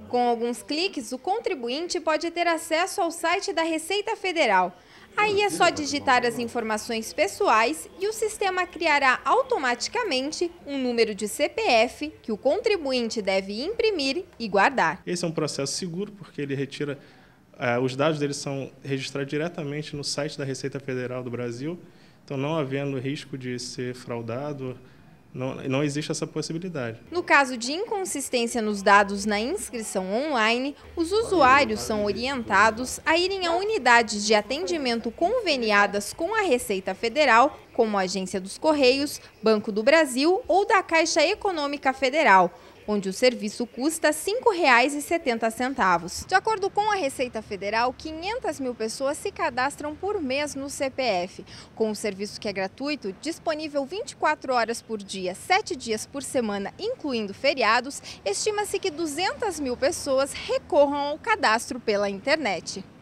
Com alguns cliques, o contribuinte pode ter acesso ao site da Receita Federal. Aí é só digitar as informações pessoais e o sistema criará automaticamente um número de CPF que o contribuinte deve imprimir e guardar. Esse é um processo seguro porque ele retira, os dados dele são registrados diretamente no site da Receita Federal do Brasil, então não havendo risco de ser fraudado, não existe essa possibilidade. No caso de inconsistência nos dados na inscrição online, os usuários são orientados a irem a unidades de atendimento conveniadas com a Receita Federal, como a Agência dos Correios, Banco do Brasil ou da Caixa Econômica Federal, onde o serviço custa R$ 5,70. De acordo com a Receita Federal, 500 mil pessoas se cadastram por mês no CPF. Com o serviço que é gratuito, disponível 24 horas por dia, 7 dias por semana, incluindo feriados, estima-se que 200 mil pessoas recorram ao cadastro pela internet.